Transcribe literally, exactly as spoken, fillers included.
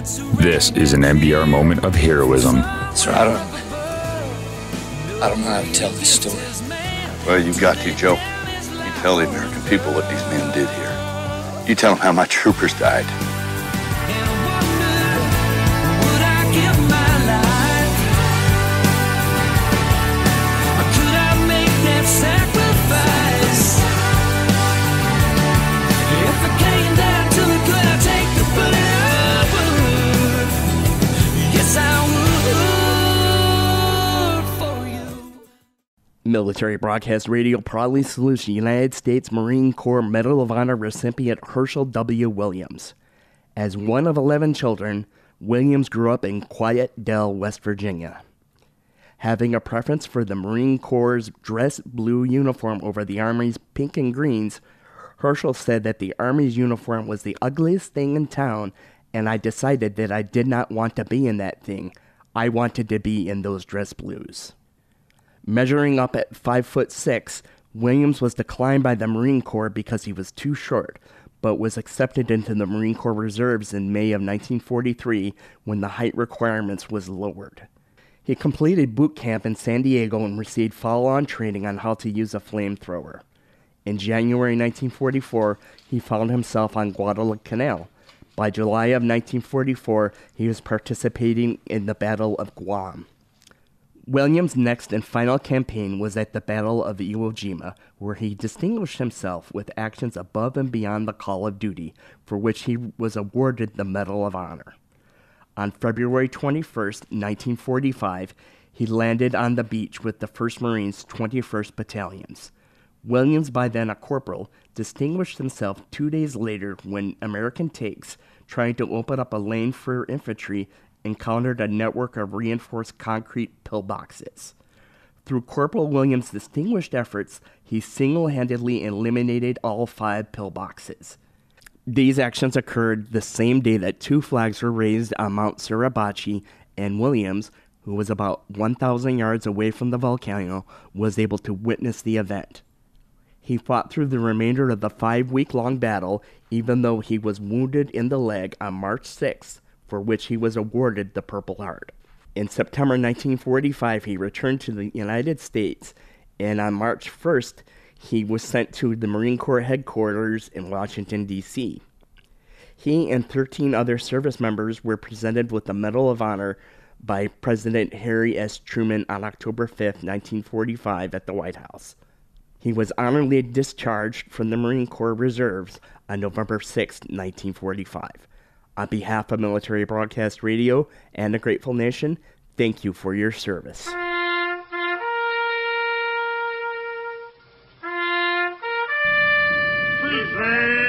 This is an N B R moment of heroism. Sir, I don't, I don't know how to tell this story. Well, you've got to, Joe. You tell the American people what these men did here. You tell them how my troopers died. Military Broadcast Radio proudly salutes the United States Marine Corps Medal of Honor recipient Hershel W Williams. As one of eleven children, Williams grew up in Quiet Dell, West Virginia. Having a preference for the Marine Corps' dress blue uniform over the Army's pink and greens, Hershel said that the Army's uniform was the ugliest thing in town, and I decided that I did not want to be in that thing. I wanted to be in those dress blues. Measuring up at five foot six, Williams was declined by the Marine Corps because he was too short, but was accepted into the Marine Corp Reserves in May of nineteen forty-three when the height requirements was lowered. He completed boot camp in San Diego and received follow-on training on how to use a flamethrower. In January nineteen forty-four, he found himself on Guadalacanal. By July of nineteen forty-four, he was participating in the Battle of Guam. Williams' next and final campaign was at the Battle of Iwo Jima, where he distinguished himself with actions above and beyond the call of duty, for which he was awarded the Medal of Honor. On February twenty-first, nineteen forty-five, he landed on the beach with the first Marines' twenty-first Battalions. Williams, by then a corporal, distinguished himself two days later when American tanks, trying to open up a lane for infantry, encountered a network of reinforced concrete pillboxes. Through Corporal Williams' distinguished efforts, he single-handedly eliminated all five pillboxes. These actions occurred the same day that two flags were raised on Mount Suribachi, and Williams, who was about one thousand yards away from the volcano, was able to witness the event. He fought through the remainder of the five-week-long battle, even though he was wounded in the leg on March sixth, for which he was awarded the Purple Heart. In September nineteen forty-five, he returned to the United States, and on March first, he was sent to the Marine Corps headquarters in Washington, D C He and thirteen other service members were presented with the Medal of Honor by President Harry S. Truman on October fifth, nineteen forty-five, at the White House. He was honorably discharged from the Marine Corp Reserves on November sixth, nineteen forty-five. On behalf of Military Broadcast Radio and the Grateful Nation, thank you for your service. Please,